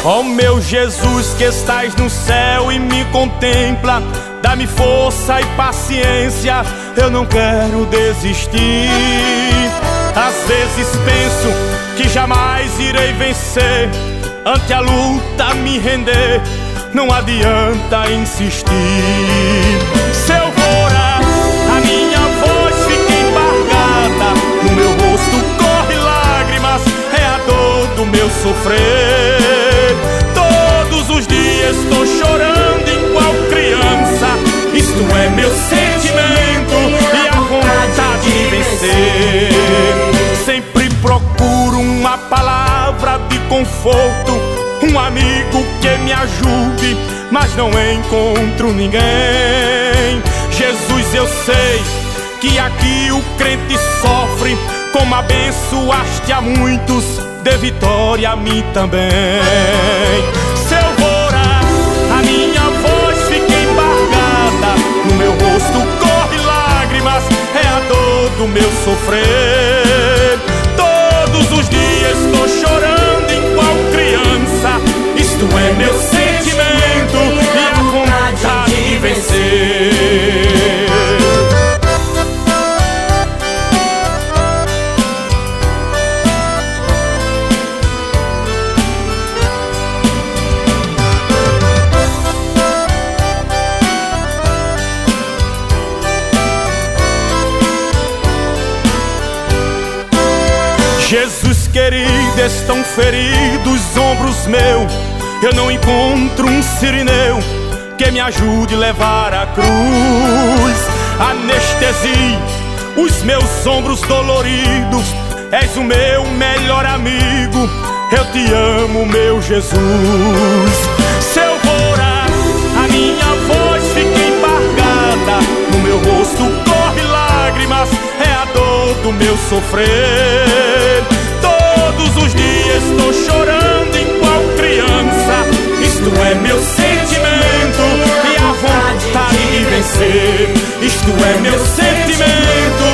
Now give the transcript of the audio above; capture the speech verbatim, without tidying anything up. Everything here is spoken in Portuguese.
Ó meu Jesus que estás no céu e me contempla, dá-me força e paciência, eu não quero desistir. Às vezes penso que jamais irei vencer, ante a luta me render, não adianta insistir. Se eu for orar, a minha voz fica embargada, no meu rosto corre lágrimas, é a dor do meu sofrer. Todos os dias estou chorando igual criança, isto é meu sentimento e a vontade de vencer. Sempre procuro uma palavra de conforto, um amigo que me ajude, mas não encontro ninguém. Jesus, eu sei que aqui o crente sofre, como abençoaste a muitos, dê vitória a mim também. Se eu vou orar, a minha voz fica embargada, no meu rosto corre lágrimas, é a dor do meu sofrer. Todos os dias estou chorando igual criança, isto é meu sentimento e a vontade de vencer. Jesus querido, estão feridos os ombros meus, eu não encontro um sirineu que me ajude a levar a cruz. Anestesie os meus ombros doloridos, és o meu melhor amigo, eu te amo, meu Jesus. Se eu vou orar, a minha voz fica embargada, no meu rosto corre lágrimas, é a dor do meu sofrer. Todos os dias estou chorando igual criança, isto é meu sentimento e a vontade de vencer. Isto é meu sentimento